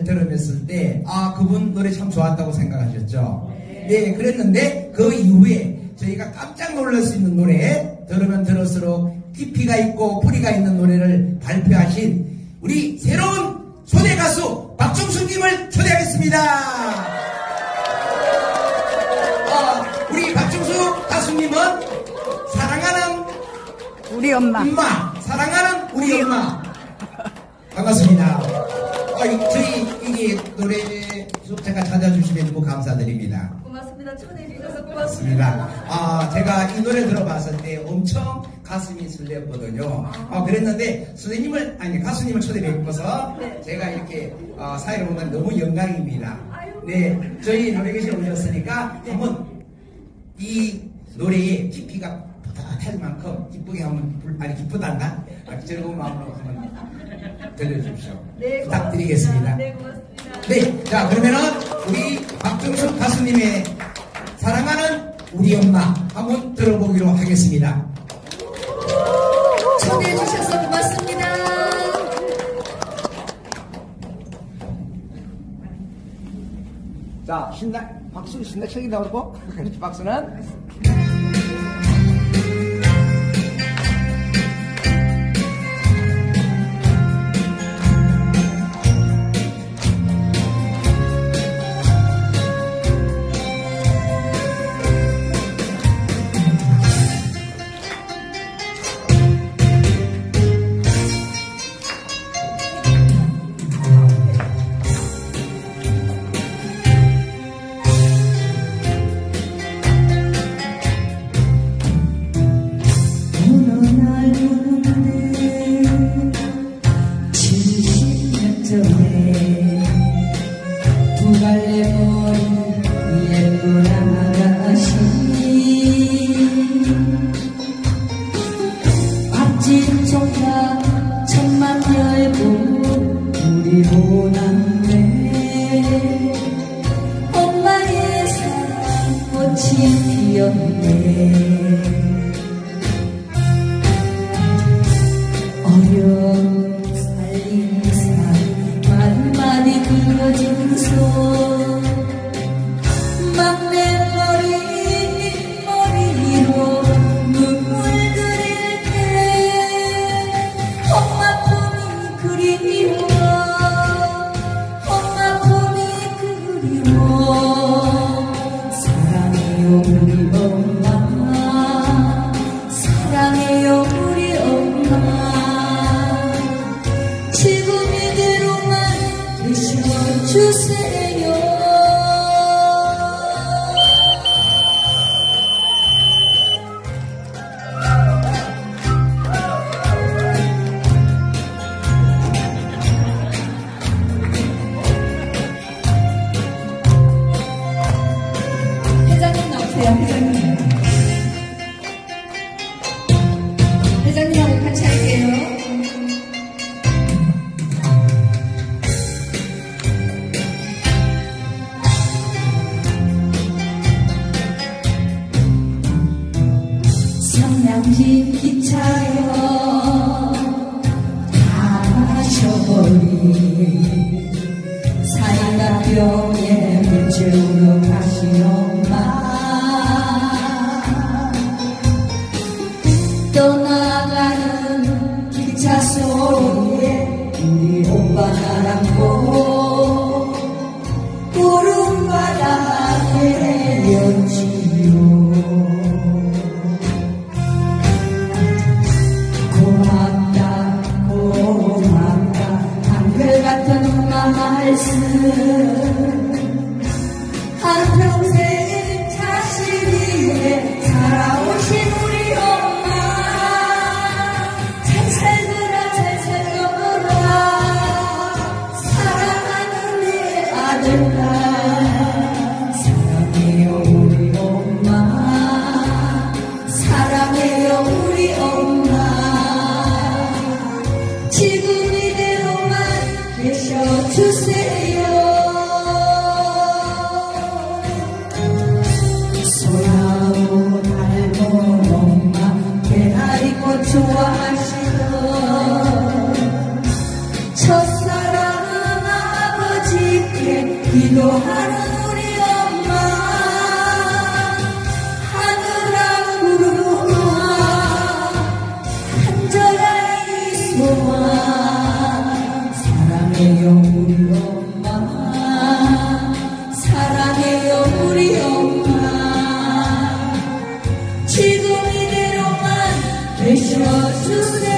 들으면서 때, 그분 노래 참 좋았다고 생각하셨죠? 네, 그랬는데, 그 이후에 저희가 깜짝 놀랄 수 있는 노래, 들으면 들을수록 깊이가 있고 뿌리가 있는 노래를 발표하신 우리 새로운 초대 가수 박중수님을 초대하겠습니다. 우리 박중수 가수님은 사랑하는 우리 엄마, 사랑하는 우리 엄마. 반갑습니다. 저희 이게 노래 제가 찾아주시면 너무 감사드립니다. 고맙습니다. 초대해주셔서 고맙습니다. 제가 이 노래 들어봤을 때 엄청 가슴이 설레었거든요. 그랬는데 가수님을 초대뵙고서 네. 제가 이렇게 사회를 보면 너무 영광입니다. 네, 저희 노래교실 오셨으니까 한번 이 노래의 깊이가 할 만큼 기쁘게 한번 기쁘단다. 즐거운 마음으로 한번 들려주십시오. 네, 부탁드리겠습니다. 네, 고맙습니다. 네, 자 그러면은 우리 박중수 가수님의 사랑하는 우리 엄마 한번 들어보기로 하겠습니다. 초대해 주셔서 고맙습니다. 자, 박수 신나게 나오고 그렇지, 박수는. 두 갈래 머리 예쁜 아가씨 앞집 총각 천만 열고 우리 보남매 엄마의 사랑 꽃이 피었네 어려운 많이 그려진 손 막내 머리로 눈물 그릴 때 엄마 품이 그리워 엄마 품이 그리워 사랑해요 우리 엄마 사랑해요 우리 엄마 지금 이대로만 주세요. 회장님 나오세요. 회장님하고 같이 할게요. 성남시 기차요 다 마셔버린 사이다병에 물 채우러 가신 엄마 떠나가는 기차 소리에 우리 오빠 나랑고 구름바닥에 내렸지요 고맙다 한결같은 엄마 말씀 한평생 자식 위해 살아오신 우리 엄마 잘 살거라 사랑하는 내 아들아 사랑해요 우리 엄마 사랑해요 우리 엄마 지금 이대로만 계셔주세요. 소나무 닮은 엄마 개나리꽃 좋아하시던 첫사랑 아버지 기도하는 우리 엄마 하늘아 구름아 간절히 소망 사랑해요 우리 엄마 사랑해요 우리 엄마 지금 이대로만 계셔주세요